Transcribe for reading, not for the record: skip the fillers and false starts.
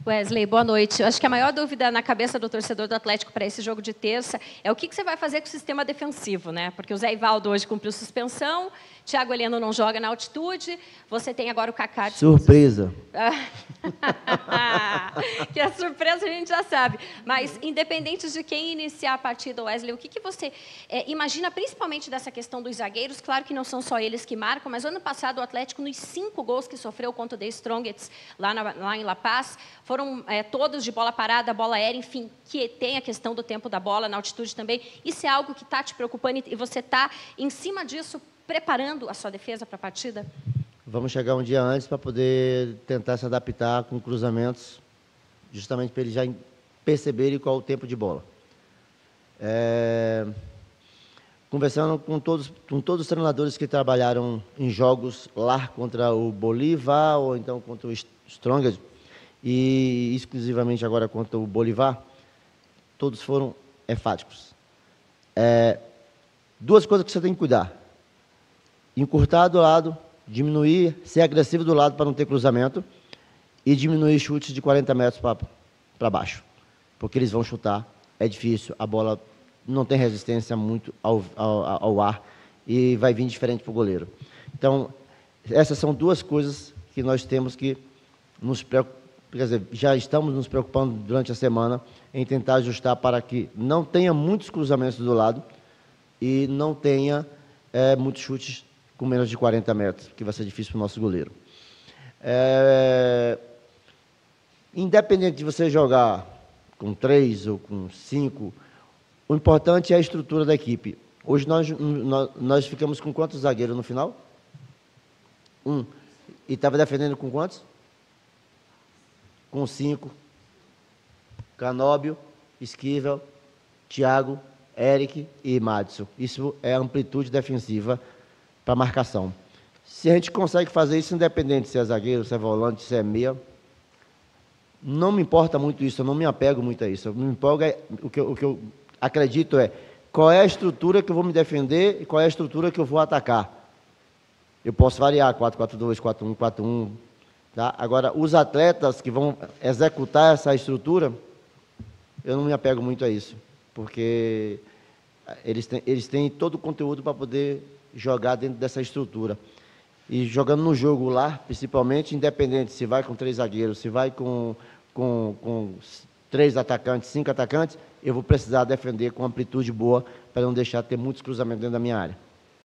Wesley, boa noite. Eu acho que a maior dúvida na cabeça do torcedor do Atlético para esse jogo de terça é o que você vai fazer com o sistema defensivo, né? Porque o Zé Ivaldo hoje cumpriu suspensão, Thiago Heleno não joga na altitude, você tem agora o Kaká... Surpresa! Que a surpresa a gente já sabe. Mas, independente de quem iniciar a partida, Wesley, o que você imagina, principalmente dessa questão dos zagueiros? Claro que não são só eles que marcam, mas ano passado o Atlético, nos 5 gols que sofreu contra o The Strongest, lá em La Paz, foram todos de bola parada, bola aérea, enfim, que tem a questão do tempo da bola, na altitude também. Isso é algo que está te preocupando e você está, em cima disso, preparando a sua defesa para a partida? Vamos chegar um dia antes para poder tentar se adaptar com cruzamentos, justamente para eles já perceberem qual é o tempo de bola. Conversando com todos os treinadores que trabalharam em jogos lá contra o Bolívar, ou então contra o Strongest, e exclusivamente agora contra o Bolívar, todos foram enfáticos. Duas coisas que você tem que cuidar: encurtar do lado, diminuir, ser agressivo do lado para não ter cruzamento, e diminuir chutes de 40 metros para baixo, porque eles vão chutar, é difícil, a bola não tem resistência muito ao ar e vai vir diferente para o goleiro. Então, essas são duas coisas que nós temos que nos preocupar, quer dizer, já estamos nos preocupando durante a semana em tentar ajustar para que não tenha muitos cruzamentos do lado e não tenha muitos chutes com menos de 40 metros, que vai ser difícil para o nosso goleiro. Independente de você jogar com 3 ou com 5, o importante é a estrutura da equipe. Hoje nós ficamos com quantos zagueiros no final? 1. E estava defendendo com quantos? Com 5. Canóbio, Esquivel, Thiago, Eric e Madison. Isso é a amplitude defensiva para marcação. Se a gente consegue fazer isso, independente se é zagueiro, se é volante, se é meia, não me importa muito isso, eu não me apego muito a isso. Me empolga, o que eu acredito qual é a estrutura que eu vou me defender e qual é a estrutura que eu vou atacar. Eu posso variar 4-4-2, 4-1, 4-1. Tá? Agora, os atletas que vão executar essa estrutura, eu não me apego muito a isso, porque eles têm todo o conteúdo para poder jogar dentro dessa estrutura. E jogando no jogo lá, principalmente, independente se vai com 3 zagueiros, se vai com 3 atacantes, 5 atacantes, eu vou precisar defender com amplitude boa para não deixar ter muitos cruzamentos dentro da minha área.